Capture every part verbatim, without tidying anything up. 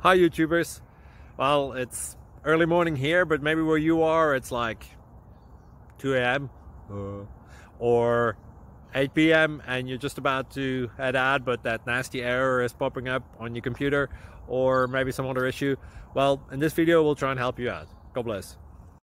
Hi YouTubers. Well, it's early morning here, but maybe where you are it's like two A M uh, or eight P M and you're just about to head out, but that nasty error is popping up on your computer, or maybe some other issue. Well, in this video we'll try and help you out. God bless.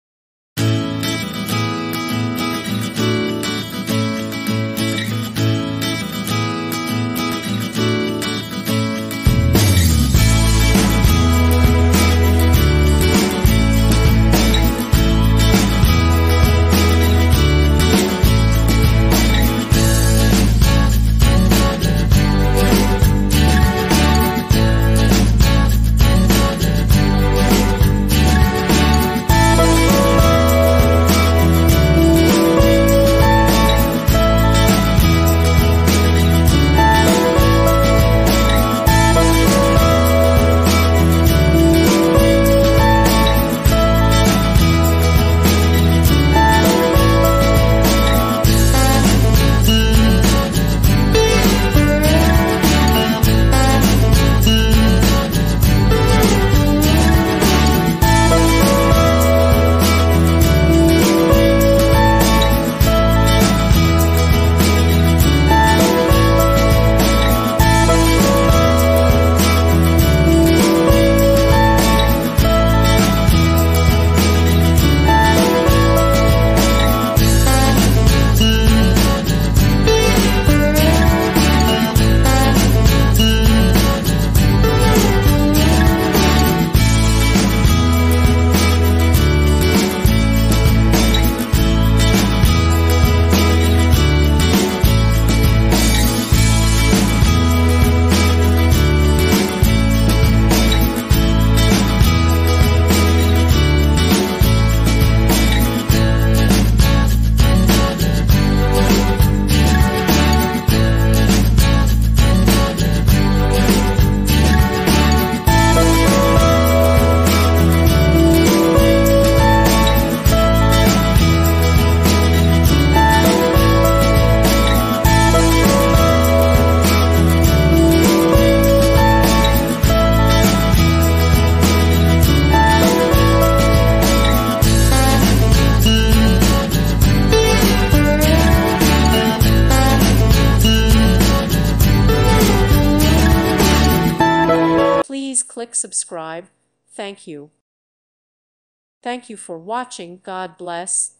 Please click subscribe. Thank you. Thank you for watching. God bless.